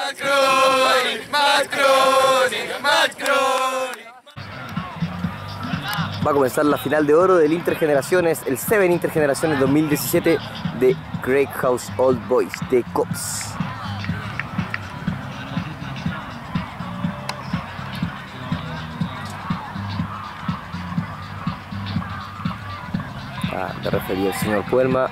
Va a comenzar la final de oro del Intergeneraciones, el Seven Intergeneraciones 2017 de Great House Old Boys de Cops. De referir el señor Puelma.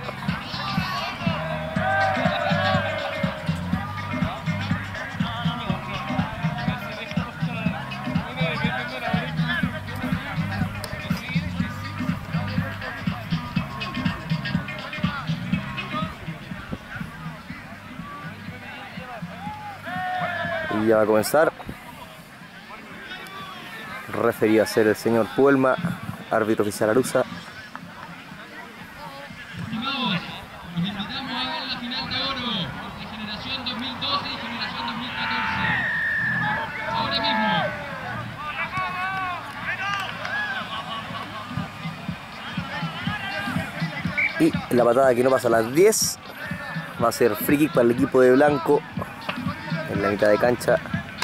Y ya va a comenzar. Referí a ser el señor Puelma, árbitro oficial Arusa. Y la patada que no pasa a las 10 va a ser free kick para el equipo de blanco en la mitad de cancha.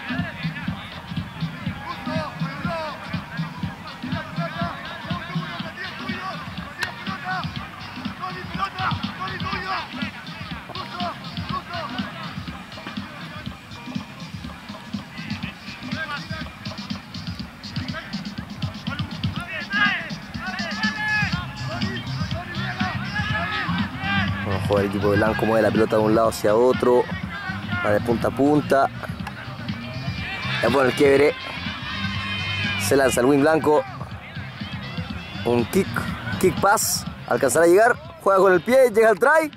El equipo de blanco mueve la pelota de un lado hacia otro, va de punta a punta. Ya pone el quiebre, se lanza el win blanco, un kick pass, alcanzará a llegar, juega con el pie, llega al try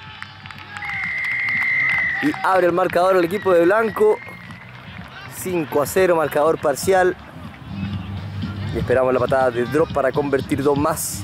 y abre el marcador el equipo de blanco. 5-0 marcador parcial y esperamos la patada de drop para convertir dos más.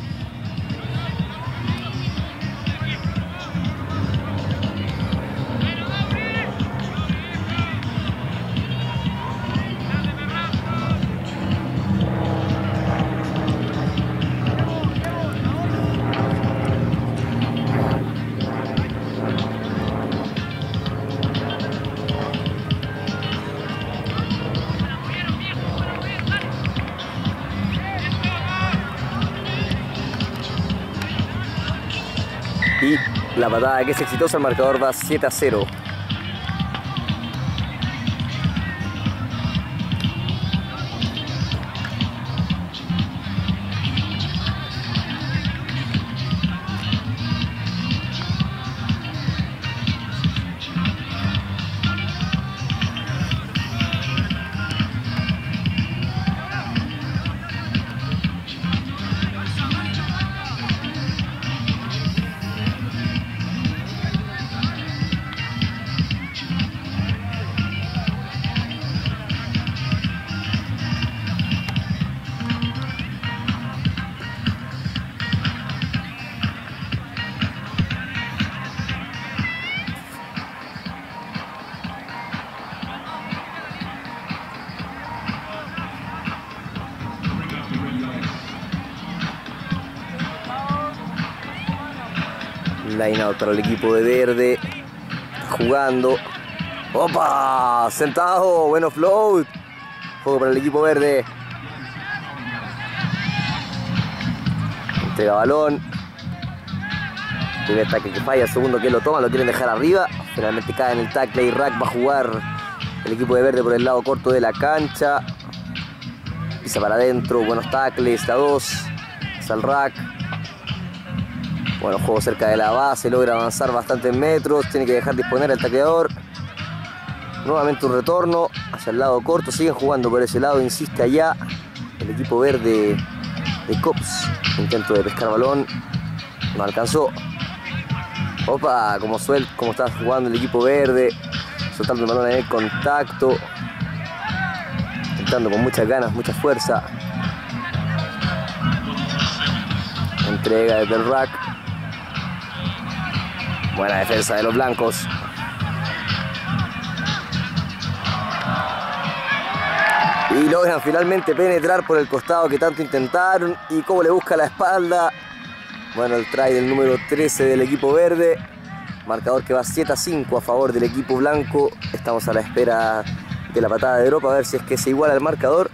Y la patada que es exitosa, el marcador va 7-0. Line out para el equipo de verde. Jugando. ¡Opa! Sentado. Bueno float. Juego para el equipo verde. Entrega balón. Primer tackle que falla. Segundo que lo toma. Lo quieren dejar arriba. Finalmente cae en el tackle y Rack va a jugar el equipo de verde por el lado corto de la cancha. Pisa para adentro. Buenos tackles. La 2. Pisa el Rack. Bueno, juego cerca de la base, logra avanzar bastantes metros, tiene que dejar disponer al tacleador. Nuevamente un retorno hacia el lado corto, siguen jugando por ese lado, insiste allá el equipo verde de Cops. Intento de pescar balón, no alcanzó. Opa, como está jugando el equipo verde, soltando el balón en el contacto, intentando con muchas ganas, mucha fuerza. Entrega desde el Rack. Buena defensa de los blancos. Y logran finalmente penetrar por el costado que tanto intentaron. Y cómo le busca la espalda. Bueno, el try del número 13 del equipo verde. Marcador que va 7-5 a favor del equipo blanco. Estamos a la espera de la patada de Europa a ver si es que se iguala el marcador.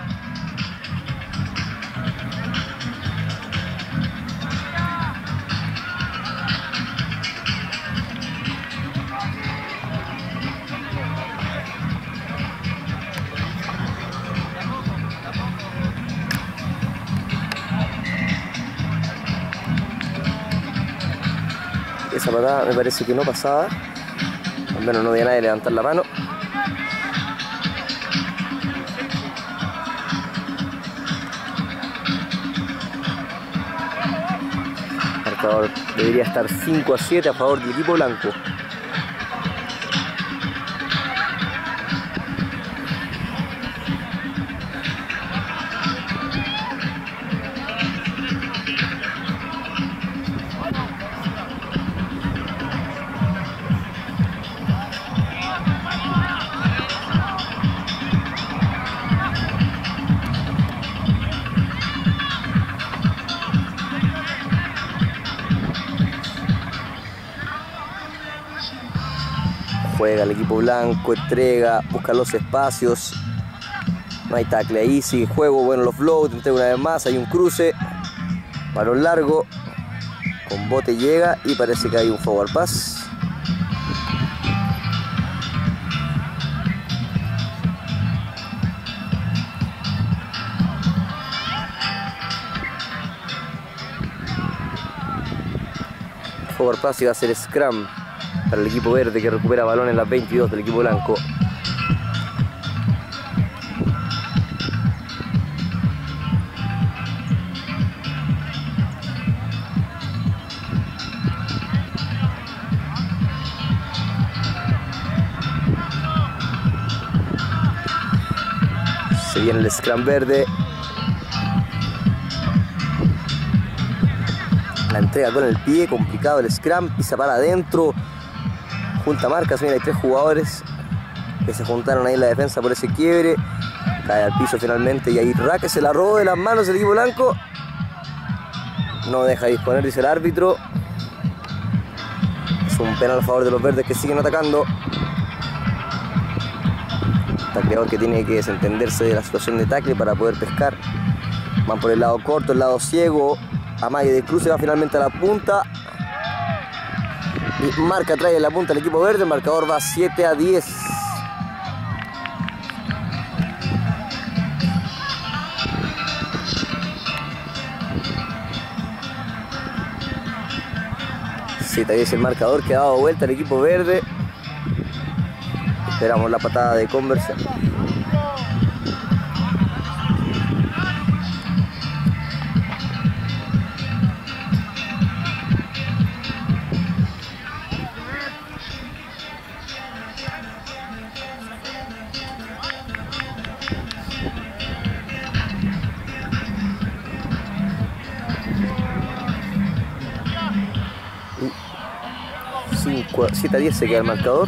Esa patada me parece que no pasaba. Al menos no había nadie levantar la mano. El marcador debería estar 5-7 a favor del equipo blanco. Juega el equipo blanco, entrega, busca los espacios. No hay tackle ahí, sigue juego, bueno los float, entrega una vez más, hay un cruce. Balón largo, con bote llega y parece que hay un forward pass. Forward pass y va a ser scrum para el equipo verde que recupera balón en las 22 del equipo blanco. Se viene el scrum verde. La entrega con el pie, complicado el scrum, pisa para adentro. Junta marcas, mira, hay 3 jugadores que se juntaron ahí en la defensa por ese quiebre. Cae al piso finalmente y ahí Rack se la robó de las manos del equipo blanco. No deja disponer, dice el árbitro. Es un penal a favor de los verdes que siguen atacando. Tacleador que tiene que desentenderse de la situación de tackle para poder pescar. Van por el lado corto, el lado ciego. Amague de cruce va finalmente a la punta. Y marca trae en la punta el equipo verde. El marcador va 7-10. El marcador que ha dado vuelta el equipo verde. Esperamos la patada de conversión. Y 7-10 se queda el marcador.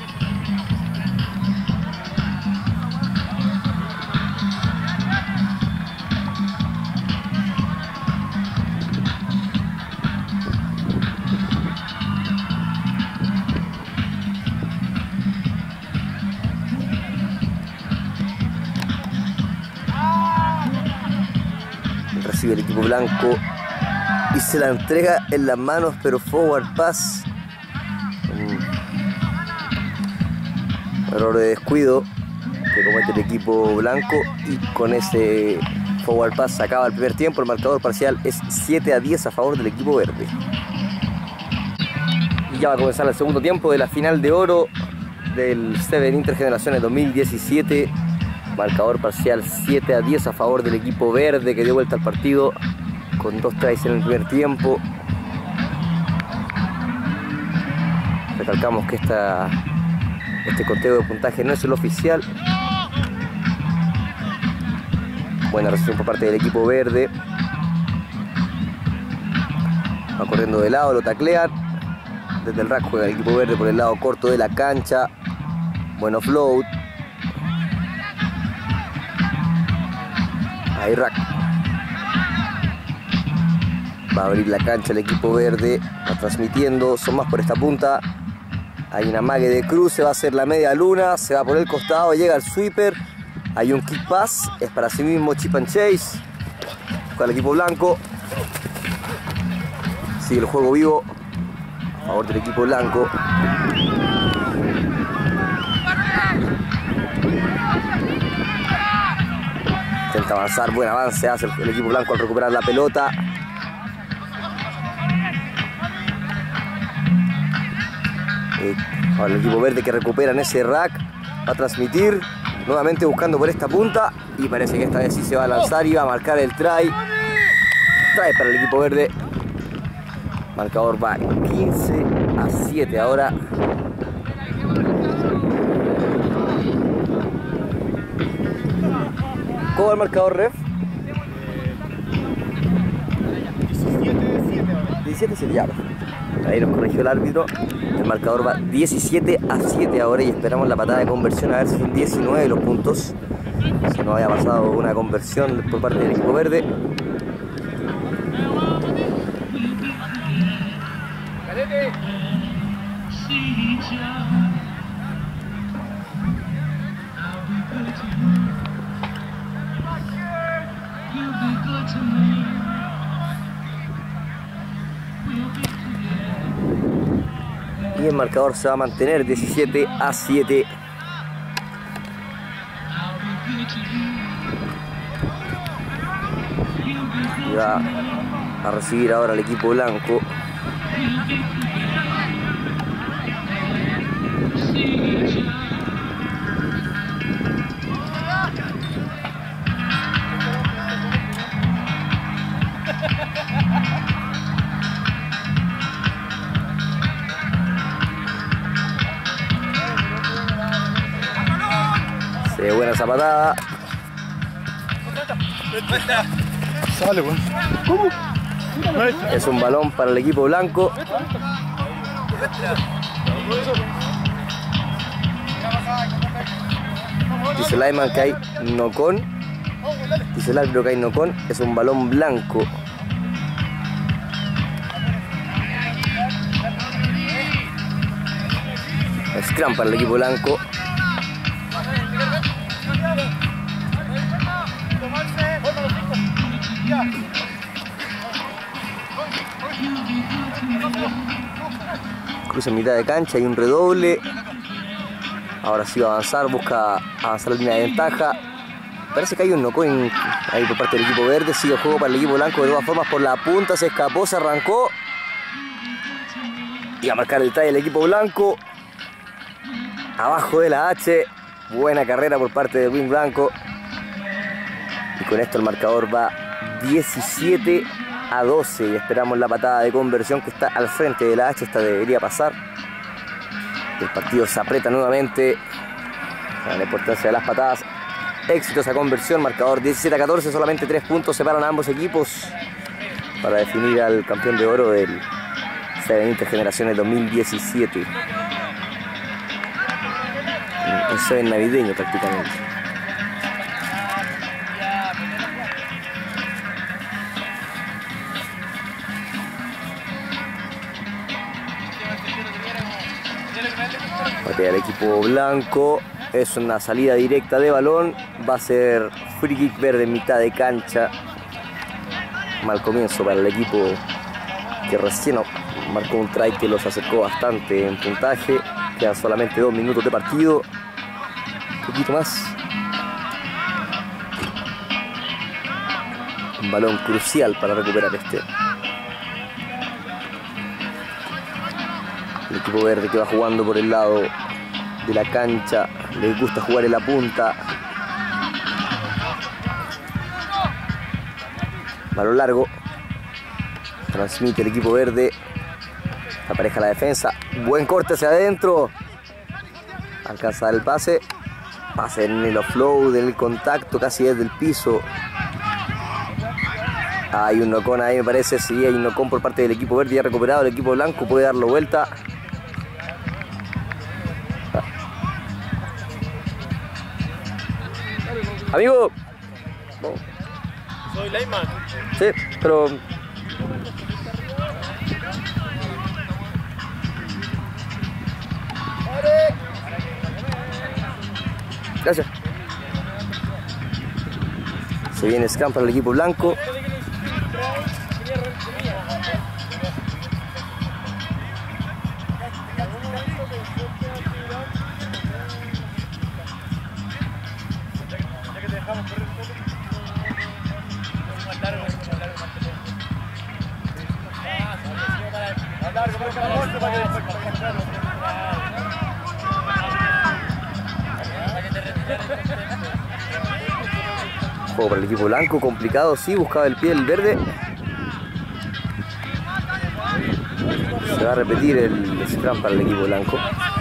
Recibe el equipo blanco y se la entrega en las manos, pero forward pass. Error de descuido que comete el equipo blanco y con ese forward pass se acaba el primer tiempo. El marcador parcial es 7-10 a favor del equipo verde. Y ya va a comenzar el segundo tiempo de la final de oro del Seven Intergeneraciones 2017. Marcador parcial 7-10 a favor del equipo verde que dio vuelta al partido con 2 tries en el primer tiempo. Recalcamos que este conteo de puntaje no es el oficial. Buena recepción por parte del equipo verde. Va corriendo de lado, lo taclean. Desde el rack juega el equipo verde por el lado corto de la cancha. Bueno float. Ahí rack. Va a abrir la cancha el equipo verde. Va transmitiendo, son más por esta punta. Hay una mague de cruce, va a ser la media luna, se va por el costado, llega el sweeper. Hay un kick pass, es para sí mismo chip and chase. Con el equipo blanco. Sigue el juego vivo a favor del equipo blanco. Intenta avanzar, buen avance hace el equipo blanco al recuperar la pelota. Ahora el equipo verde que recupera en ese rack va a transmitir, nuevamente buscando por esta punta, y parece que esta vez sí se va a lanzar y va a marcar el try. Try para el equipo verde. Marcador va 15-7 ahora. ¿Cómo va el marcador, ref? 17-7 ya. Ahí nos corrigió el árbitro. El marcador va 17-7 ahora y esperamos la patada de conversión a ver si son 19 los puntos. Si no haya pasado una conversión por parte del equipo verde. Y el marcador se va a mantener 17-7. Y va a recibir ahora el equipo blanco. Se ve buena esa patada. Sale, weón. ¿Cómo? Es un balón para el equipo blanco. Dice el lineman que hay knock-on. Dice el árbitro que hay knock-on. Es un balón blanco. Scrum para el equipo blanco. Cruza en mitad de cancha, hay un redoble. Ahora sí va a avanzar, busca avanzar la línea de ventaja. Parece que hay un knock-on ahí por parte del equipo verde. Sigue el juego para el equipo blanco de todas formas por la punta. Se escapó, se arrancó. Y a marcar el try del equipo blanco. Abajo de la H. Buena carrera por parte del wing blanco. Y con esto el marcador va 17-12 y esperamos la patada de conversión que está al frente de la H. Esta debería pasar. El partido se aprieta nuevamente. La importancia de las patadas. Exitosa conversión, marcador 17-14, solamente 3 puntos separan a ambos equipos para definir al campeón de oro del Seven Intergeneraciones 2017. Un Seven navideño prácticamente. Patea el equipo blanco. Es una salida directa de balón. Va a ser free kick verde en mitad de cancha. Mal comienzo para el equipo que recién marcó un try que los acercó bastante en puntaje. Quedan solamente 2 minutos de partido. Un poquito más. Un balón crucial para recuperar este. El equipo verde que va jugando por el lado de la cancha. Les gusta jugar en la punta. Balón largo. Transmite el equipo verde. Apareja la defensa. Buen corte hacia adentro. Alcanza el pase. Pase en el offload, en el contacto, casi desde el piso. Hay un knock-on ahí, me parece. Sí, hay un knock-on por parte del equipo verde. Ya recuperado el equipo blanco. Puede darlo vuelta. Amigo. Soy lineman. Sí, pero... Gracias. Se viene scrum para el equipo blanco. Juego para el equipo blanco, complicado, sí, buscaba el pie el verde. Se va a repetir el scrum para el equipo blanco.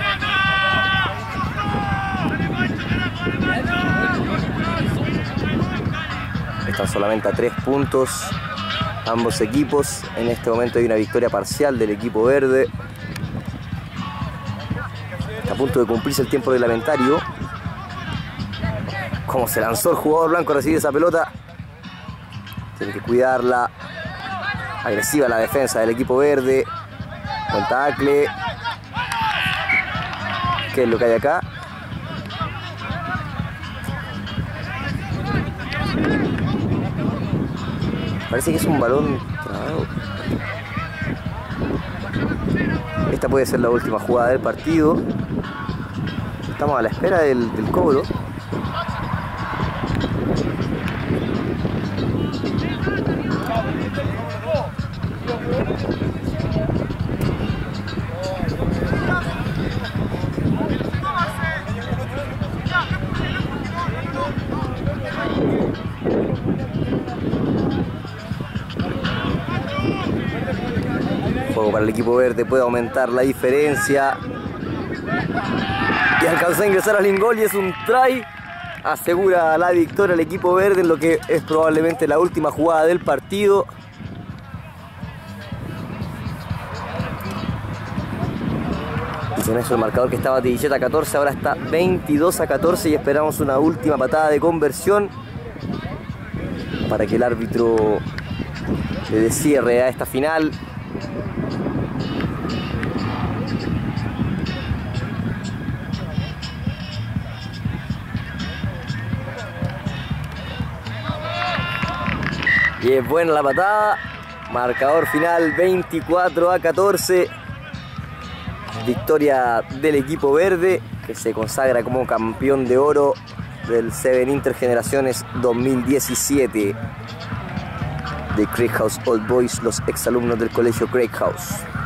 Están solamente a 3 puntos ambos equipos. En este momento hay una victoria parcial del equipo verde. Está a punto de cumplirse el tiempo reglamentario. Como se lanzó el jugador blanco a recibir esa pelota. Tiene que cuidarla. Agresiva la defensa del equipo verde. Buen tackle. ¿Qué es lo que hay acá? Parece que es un balón trabado. Esta puede ser la última jugada del partido. Estamos a la espera del cobro. Juego para el equipo verde, puede aumentar la diferencia. Y alcanzó a ingresar al ingol y es un try. Asegura la victoria al equipo verde en lo que es probablemente la última jugada del partido. Y con eso el marcador que estaba 17-14 ahora está 22-14 y esperamos una última patada de conversión para que el árbitro le dé cierre a esta final. Y es buena la patada. Marcador final 24-14. Victoria del equipo verde que se consagra como campeón de oro del Seven Intergeneraciones 2017 de Craig House Old Boys, los exalumnos del colegio Craig House.